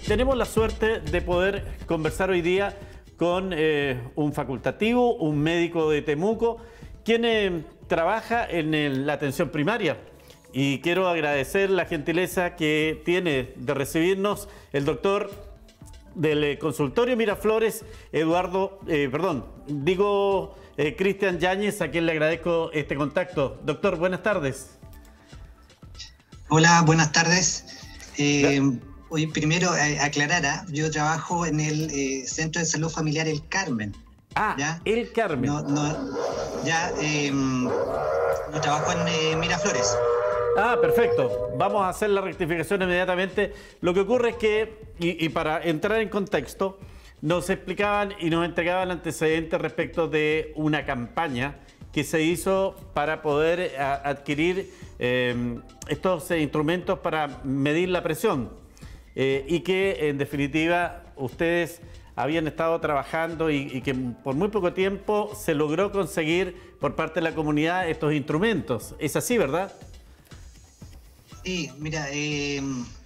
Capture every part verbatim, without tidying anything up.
tenemos la suerte de poder conversar hoy día con eh, un facultativo, un médico de Temuco, quien eh, trabaja en el, la atención primaria. Y quiero agradecer la gentileza que tiene de recibirnos el doctor del eh, consultorio Miraflores, Eduardo, eh, perdón, digo eh, Cristian Yáñez, a quien le agradezco este contacto. Doctor, buenas tardes. Hola, buenas tardes. Eh, hoy primero eh, aclarar, ¿eh? Yo trabajo en el eh, Centro de Salud Familiar El Carmen. Ah, ¿ya? El Carmen. No, no, ya, eh, no trabajo en eh, Miraflores. Ah, perfecto. Vamos a hacer la rectificación inmediatamente. Lo que ocurre es que, y, y para entrar en contexto, nos explicaban y nos entregaban antecedentes respecto de una campaña que se hizo para poder a, adquirir eh, estos eh, instrumentos para medir la presión eh, y que en definitiva ustedes habían estado trabajando y, y que por muy poco tiempo se logró conseguir por parte de la comunidad estos instrumentos. ¿Es así, verdad? Sí, mira, eh,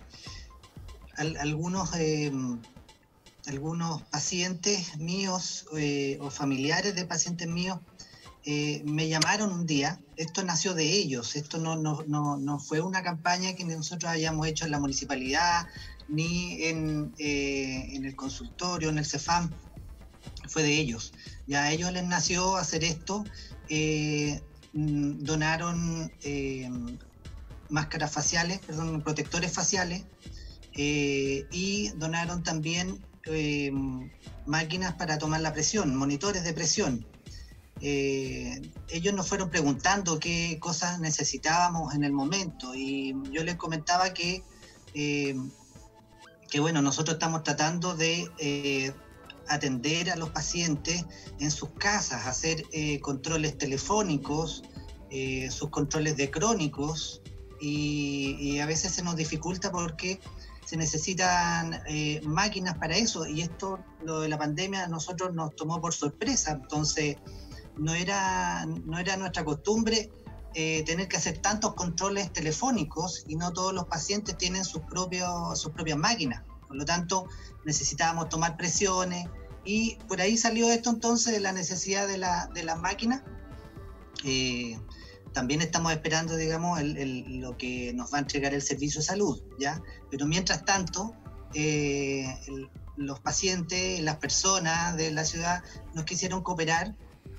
al, algunos, eh, algunos pacientes míos eh, o familiares de pacientes míos Eh, me llamaron un día. Esto nació de ellos, esto no, no, no, no fue una campaña que nosotros hayamos hecho en la municipalidad, ni en, eh, en el consultorio, en el CEFAM, fue de ellos. Ya a ellos les nació hacer esto, eh, donaron eh, máscaras faciales, perdón, protectores faciales, eh, y donaron también eh, máquinas para tomar la presión, monitores de presión. Eh, ellos nos fueron preguntando qué cosas necesitábamos en el momento y yo les comentaba que, eh, que bueno, nosotros estamos tratando de eh, atender a los pacientes en sus casas, hacer eh, controles telefónicos, eh, sus controles de crónicos y, y a veces se nos dificulta porque se necesitan eh, máquinas para eso y esto, lo de la pandemia, a nosotros nos tomó por sorpresa, entonces No era, no era nuestra costumbre eh, tener que hacer tantos controles telefónicos y no todos los pacientes tienen sus, propios, sus propias máquinas. Por lo tanto, necesitábamos tomar presiones y por ahí salió esto entonces de la necesidad de la, de las máquinas. Eh, también estamos esperando, digamos, el, el, lo que nos va a entregar el servicio de salud, ¿ya? Pero mientras tanto, eh, el, los pacientes, las personas de la ciudad nos quisieron cooperar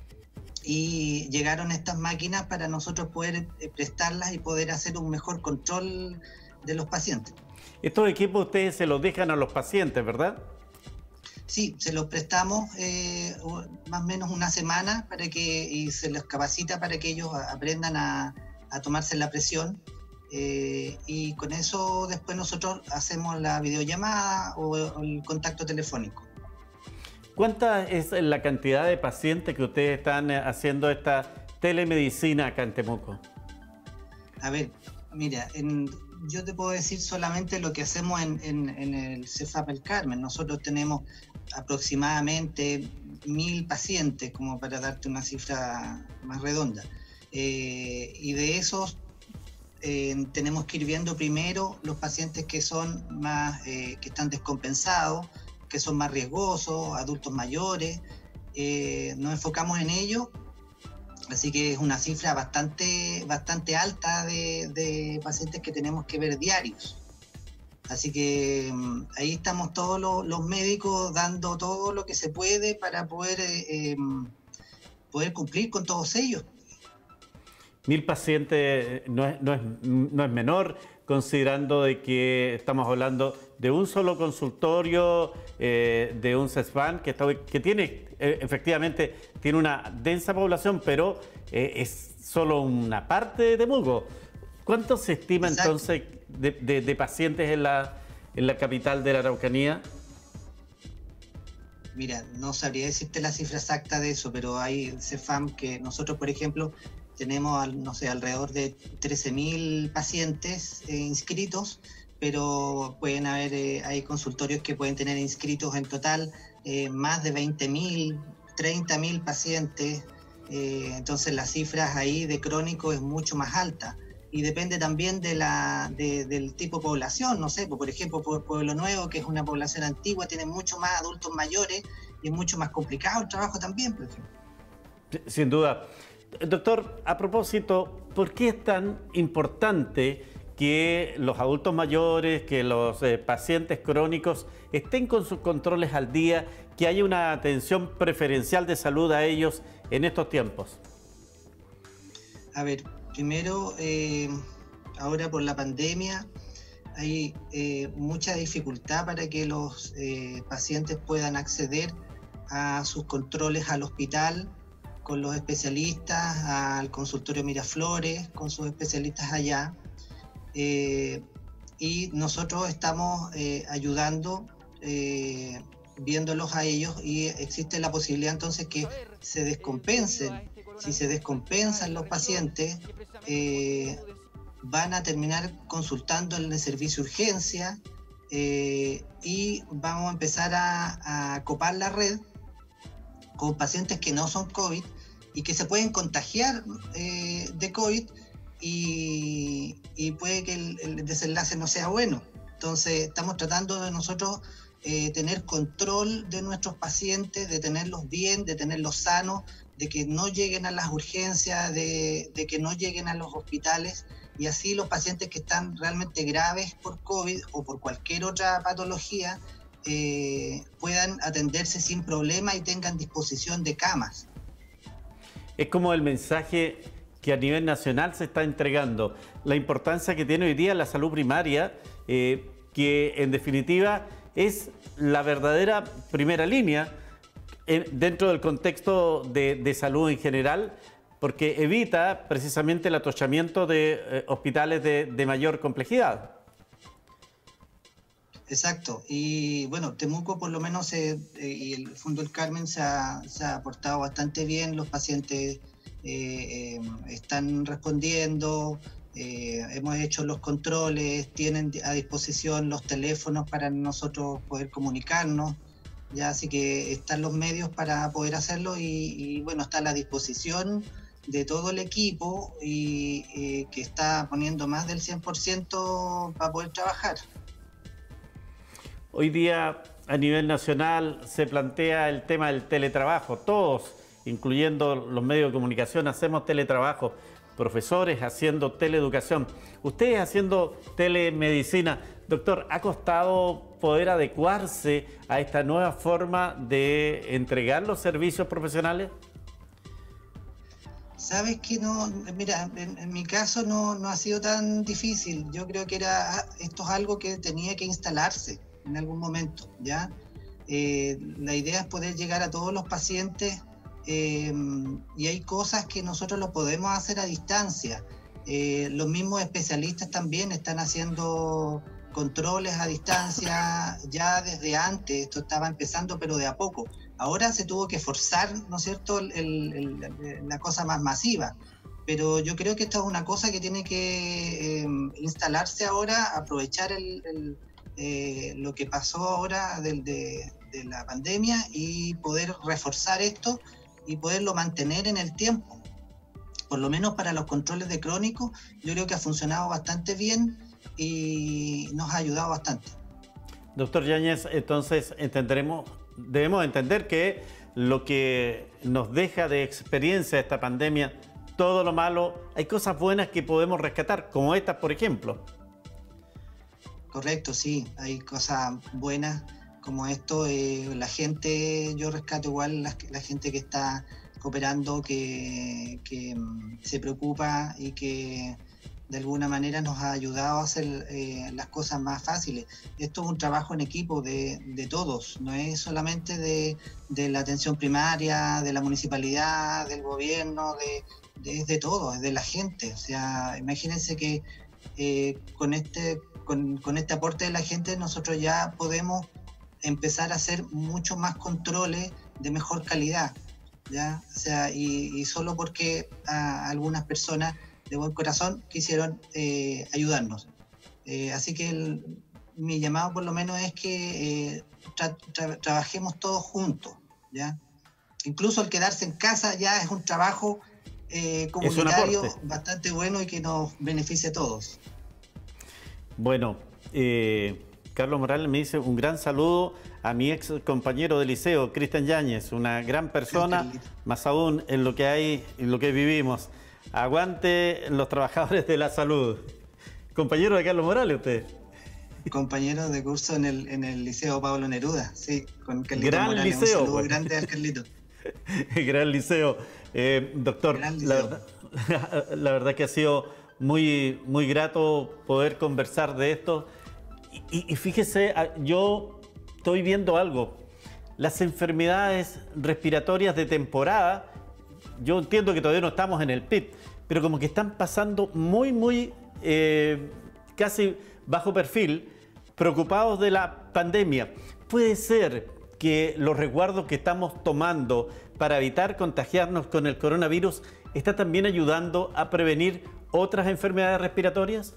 y llegaron estas máquinas para nosotros poder prestarlas y poder hacer un mejor control de los pacientes. Estos equipos ustedes se los dejan a los pacientes, ¿verdad? Sí, se los prestamos eh, más o menos una semana para que, y se les capacita para que ellos aprendan a, a tomarse la presión eh, y con eso después nosotros hacemos la videollamada o, o el contacto telefónico. ¿Cuánta es la cantidad de pacientes que ustedes están haciendo esta telemedicina acá en Temuco? A ver, mira, en, yo te puedo decir solamente lo que hacemos en, en, en el CEFAM El Carmen. Nosotros tenemos aproximadamente mil pacientes, como para darte una cifra más redonda. Eh, y de esos eh, tenemos que ir viendo primero los pacientes que son más, eh, que están descompensados, que son más riesgosos, adultos mayores, eh, nos enfocamos en ello, así que es una cifra bastante, bastante alta de, de pacientes que tenemos que ver diarios. Así que ahí estamos todos los, los médicos dando todo lo que se puede para poder, eh, poder cumplir con todos ellos. Mil pacientes no es, no es, no es menor, considerando de que estamos hablando de un solo consultorio, eh, de un CEFAM que, está, que tiene, eh, efectivamente, tiene una densa población, pero eh, es solo una parte de Temuco. ¿Cuánto se estima Exacto. entonces de, de, de pacientes en la, en la capital de la Araucanía? Mira, no sabría decirte la cifra exacta de eso, pero hay CEFAM que nosotros, por ejemplo, tenemos, no sé, alrededor de trece mil pacientes eh, inscritos, pero pueden haber, eh, hay consultorios que pueden tener inscritos en total eh, más de veinte mil, treinta mil pacientes, eh, entonces las cifras ahí de crónico es mucho más alta. y depende también de la, de, del tipo de población, no sé, por ejemplo, Pueblo Nuevo, que es una población antigua, tiene mucho más adultos mayores y es mucho más complicado el trabajo también, por ejemplo. Sin duda. Doctor, a propósito, ¿por qué es tan importante que los adultos mayores, que los eh, pacientes crónicos estén con sus controles al día, que haya una atención preferencial de salud a ellos en estos tiempos? A ver, primero, eh, ahora por la pandemia hay eh, mucha dificultad para que los eh, pacientes puedan acceder a sus controles al hospital con los especialistas, al consultorio Miraflores, con sus especialistas allá. Eh, y nosotros estamos eh, ayudando, eh, viéndolos a ellos, y existe la posibilidad entonces que se descompensen. Si se descompensan los pacientes, eh, van a terminar consultando en el servicio urgencia eh, y vamos a empezar a, a copar la red con pacientes que no son COVID y que se pueden contagiar eh, de COVID y, y puede que el, el desenlace no sea bueno. Entonces estamos tratando de nosotros eh, tener control de nuestros pacientes, de tenerlos bien, de tenerlos sanos, de que no lleguen a las urgencias, de, de que no lleguen a los hospitales, y así los pacientes que están realmente graves por COVID o por cualquier otra patología eh, puedan atenderse sin problema y tengan disposición de camas. Es como el mensaje que a nivel nacional se está entregando, la importancia que tiene hoy día la salud primaria, eh, que en definitiva es la verdadera primera línea en, dentro del contexto de, de salud en general, porque evita precisamente el atochamiento de eh, hospitales de, de mayor complejidad. Exacto, y bueno, Temuco por lo menos eh, eh, y el Fondo El Carmen se ha, se ha portado bastante bien, los pacientes eh, eh, están respondiendo, eh, hemos hecho los controles, tienen a disposición los teléfonos para nosotros poder comunicarnos, ya, así que están los medios para poder hacerlo y, y bueno, está a la disposición de todo el equipo y eh, que está poniendo más del cien por ciento para poder trabajar. Hoy día a nivel nacional se plantea el tema del teletrabajo. Todos, incluyendo los medios de comunicación, hacemos teletrabajo. Profesores haciendo teleeducación. Ustedes haciendo telemedicina. Doctor, ¿ha costado poder adecuarse a esta nueva forma de entregar los servicios profesionales? Sabes que no, mira, en, en mi caso no, no ha sido tan difícil. Yo creo que era, esto es algo que tenía que instalarse en algún momento, ¿ya? Eh, la idea es poder llegar a todos los pacientes eh, y hay cosas que nosotros lo podemos hacer a distancia. Eh, los mismos especialistas también están haciendo controles a distancia ya desde antes, esto estaba empezando pero de a poco. Ahora se tuvo que forzar, ¿no es cierto?, el, el, el, la cosa más masiva. Pero yo creo que esto es una cosa que tiene que eh, instalarse ahora, aprovechar el, el Eh, lo que pasó ahora de, de, de la pandemia y poder reforzar esto y poderlo mantener en el tiempo. Por lo menos para los controles de crónicos, yo creo que ha funcionado bastante bien y nos ha ayudado bastante. Doctor Yáñez, entonces entenderemos, debemos entender que lo que nos deja de experiencia esta pandemia, todo lo malo, hay cosas buenas que podemos rescatar, como estas, por ejemplo. Correcto, sí, hay cosas buenas como esto. Eh, la gente, yo rescato igual la, la gente que está cooperando, que, que um, se preocupa y que de alguna manera nos ha ayudado a hacer eh, las cosas más fáciles. Esto es un trabajo en equipo de, de todos, no es solamente de, de la atención primaria, de la municipalidad, del gobierno, de, de, es de todos, es de la gente. O sea, imagínense que eh, con este Con, con este aporte de la gente nosotros ya podemos empezar a hacer muchos más controles de mejor calidad, ¿ya? O sea, y, y solo porque a algunas personas de buen corazón quisieron eh, ayudarnos. Eh, así que el, mi llamado por lo menos es que eh, tra, tra, trabajemos todos juntos, ¿ya? Incluso el quedarse en casa ya es un trabajo eh, comunitario bastante bueno y que nos beneficia a todos. Bueno, eh, Carlos Morales me dice un gran saludo a mi ex compañero de liceo, Cristian Yáñez, una gran persona, más aún en lo que hay, en lo que vivimos. Aguante los trabajadores de la salud. Compañero de Carlos Morales, usted. Compañero de curso en el, en el Liceo Pablo Neruda, sí, con Carlito Gran Morales. liceo, un saludo pues. grande al Carlito. Gran liceo. Eh, doctor, Gran liceo. La, verdad, la verdad que ha sido muy, muy grato poder conversar de esto. Y, y fíjese, yo estoy viendo algo. Las enfermedades respiratorias de temporada, yo entiendo que todavía no estamos en el pic, pero como que están pasando muy, muy, eh, casi bajo perfil, preocupados de la pandemia. Puede ser que los resguardos que estamos tomando para evitar contagiarnos con el coronavirus está también ayudando a prevenir otras enfermedades respiratorias.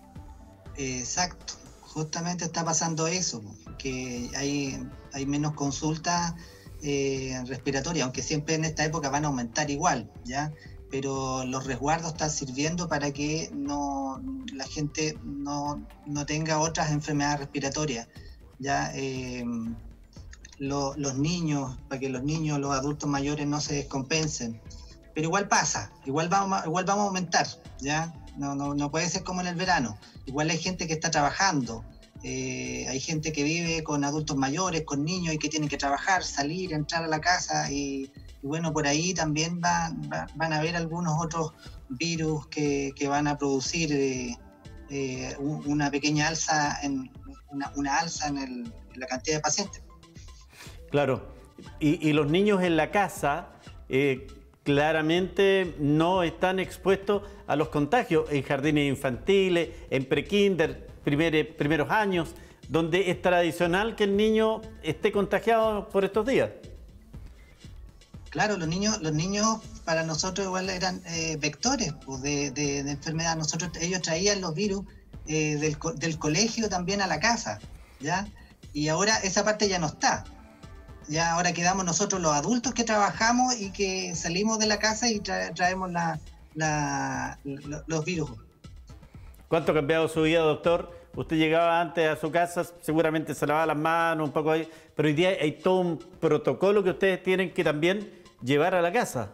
Exacto, justamente está pasando eso, que hay, hay menos consultas eh, respiratorias, aunque siempre en esta época van a aumentar igual, ¿ya? Pero los resguardos están sirviendo para que no, la gente no, no tenga otras enfermedades respiratorias, ¿ya? Eh, lo, los niños, para que los niños, los adultos mayores no se descompensen. Pero igual pasa, igual vamos, igual vamos a aumentar, ¿ya? No, no, no puede ser como en el verano. Igual hay gente que está trabajando, eh, hay gente que vive con adultos mayores, con niños y que tienen que trabajar, salir, entrar a la casa y... Y bueno, por ahí también va, va, van a haber algunos otros virus que, que van a producir eh, eh, una pequeña alza en, una, una alza en, el, en la cantidad de pacientes. Claro, y, y los niños en la casa eh, claramente no están expuestos a los contagios en jardines infantiles, en prekinder, primer, primeros años, donde es tradicional que el niño esté contagiado por estos días. Claro, los niños, los niños para nosotros igual eran eh, vectores pues, de, de, de enfermedad. Nosotros, ellos traían los virus eh, del, del colegio también a la casa, ¿ya? Y ahora esa parte ya no está. Ya ahora quedamos nosotros los adultos que trabajamos y que salimos de la casa y tra traemos la, la, la, los virus. ¿Cuánto ha cambiado su vida, doctor? Usted llegaba antes a su casa, seguramente se lavaba las manos un poco ahí, pero hoy día hay todo un protocolo que ustedes tienen que también llevar a la casa.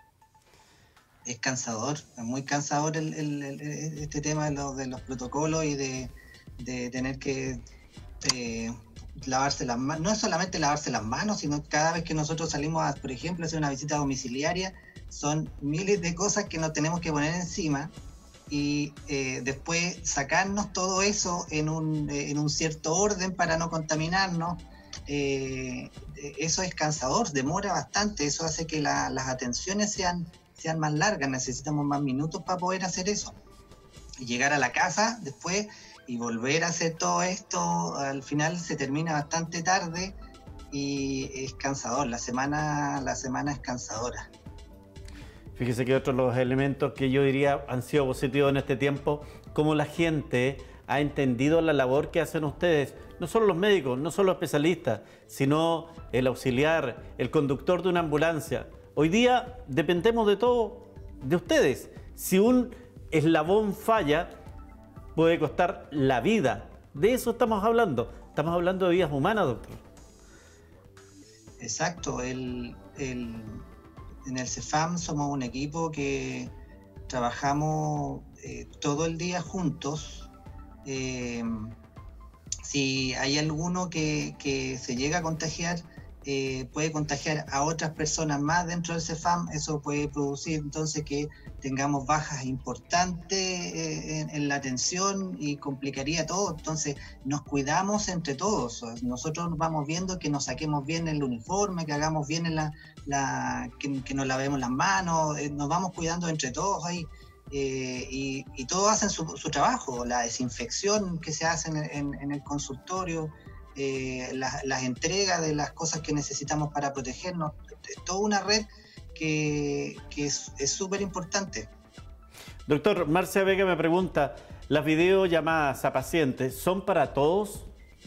Es cansador, es muy cansador el, el, el, este tema de los, de los protocolos y de, de tener que eh, lavarse las manos. No es solamente lavarse las manos, sino cada vez que nosotros salimos, a, por ejemplo, a hacer una visita domiciliaria, son miles de cosas que nos tenemos que poner encima y eh, después sacarnos todo eso en un, eh, en un cierto orden para no contaminarnos. Eh, eso es cansador, demora bastante, eso hace que la, las atenciones sean, sean más largas, necesitamos más minutos para poder hacer eso. Y llegar a la casa después y volver a hacer todo esto, al final se termina bastante tarde y es cansador, la semana, la semana es cansadora. Fíjese que otros de los elementos que yo diría han sido positivos en este tiempo, como la gente ha entendido la labor que hacen ustedes, no solo los médicos, no solo los especialistas, sino el auxiliar, el conductor de una ambulancia. Hoy día dependemos de todo, de ustedes. Si un eslabón falla, puede costar la vida. De eso estamos hablando. Estamos hablando de vidas humanas, doctor. Exacto. El, el, en el CEFAM somos un equipo que trabajamos eh, todo el día juntos. Eh, si hay alguno que, que se llega a contagiar, eh, puede contagiar a otras personas más dentro del CEFAM. Eso puede producir entonces que tengamos bajas importantes eh, en, en la atención y complicaría todo. Entonces nos cuidamos entre todos. Nosotros vamos viendo que nos saquemos bien el uniforme, que hagamos bien en la, la que, que nos lavemos las manos, eh, nos vamos cuidando entre todos ahí. Eh, y, y todos hacen su, su trabajo, la desinfección que se hace en, en, en el consultorio, eh, las, las entregas de las cosas que necesitamos para protegernos, es toda una red que, que es súper importante. Doctor, Marcia Vega me pregunta, ¿las videollamadas a pacientes son para todos?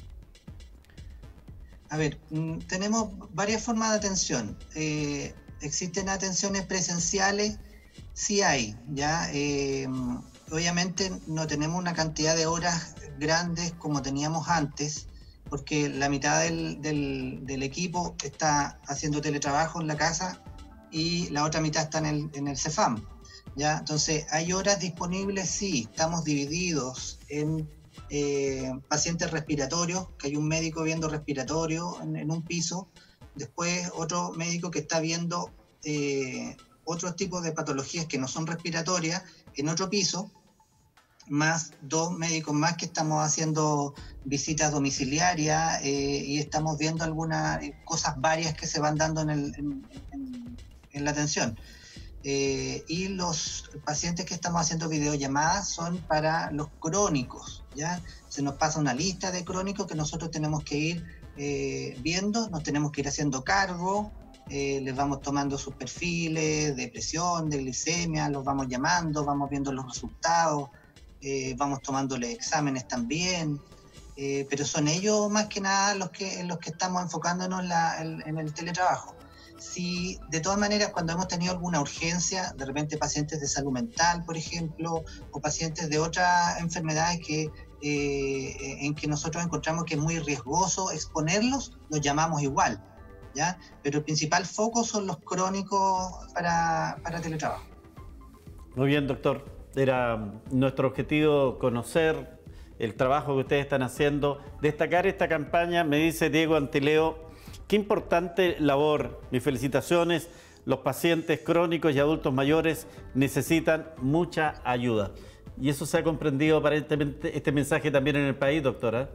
A ver, tenemos varias formas de atención. Eh, existen atenciones presenciales. sí hay, ¿ya? Eh, obviamente no tenemos una cantidad de horas grandes como teníamos antes, porque la mitad del, del, del equipo está haciendo teletrabajo en la casa y la otra mitad está en el, en el CEFAM, ¿ya? Entonces, ¿hay horas disponibles? Sí, estamos divididos en eh, pacientes respiratorios, que hay un médico viendo respiratorio en, en un piso, después otro médico que está viendo eh, otros tipos de patologías que no son respiratorias en otro piso, más dos médicos más que estamos haciendo visitas domiciliarias eh, y estamos viendo algunas cosas varias que se van dando en, el, en, en, en la atención. Eh, y los pacientes que estamos haciendo videollamadas son para los crónicos, ¿ya? Se nos pasa una lista de crónicos que nosotros tenemos que ir eh, viendo, nos tenemos que ir haciendo cargo, eh, les vamos tomando sus perfiles de presión, de glicemia, los vamos llamando, vamos viendo los resultados, eh, vamos tomándole exámenes también, eh, pero son ellos más que nada los que, en los que estamos enfocándonos la, en, en el teletrabajo. Si de todas maneras cuando hemos tenido alguna urgencia, de repente pacientes de salud mental, por ejemplo, o pacientes de otras enfermedades que, eh, en que nosotros encontramos que es muy riesgoso exponerlos, los llamamos igual, ¿ya? Pero el principal foco son los crónicos para, para teletrabajo. Muy bien, doctor. Era nuestro objetivo conocer el trabajo que ustedes están haciendo, destacar esta campaña. Me dice Diego Antileo, qué importante labor, mis felicitaciones. Los pacientes crónicos y adultos mayores necesitan mucha ayuda. Y eso se ha comprendido aparentemente, este mensaje también en el país, doctora.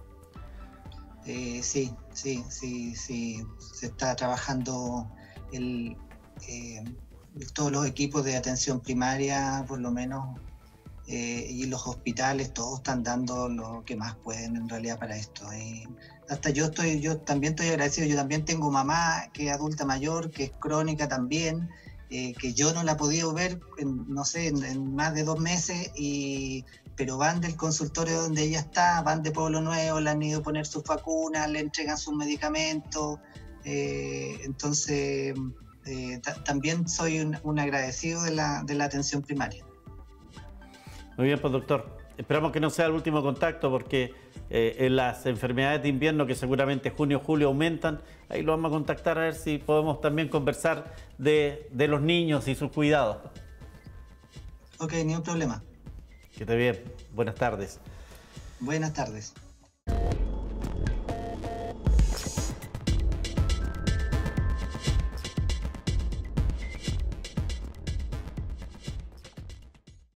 Eh, sí, sí, sí, sí, se está trabajando el, eh, todos los equipos de atención primaria, por lo menos, eh, y los hospitales, todos están dando lo que más pueden en realidad para esto. Eh, hasta yo estoy, yo también estoy agradecido, yo también tengo mamá que es adulta mayor, que es crónica también, eh, que yo no la he podido ver, en, no sé, en, en más de dos meses, y, pero van del consultorio donde ella está, van de Pueblo Nuevo, le han ido a poner sus vacunas, le entregan sus medicamentos, eh, entonces eh, también soy un, un agradecido de la, de la atención primaria. Muy bien, pues doctor. Esperamos que no sea el último contacto porque eh, en las enfermedades de invierno, que seguramente junio, julio aumentan, ahí lo vamos a contactar a ver si podemos también conversar de, de los niños y sus cuidados. Ok, ni un problema. Que esté bien. Buenas tardes. Buenas tardes.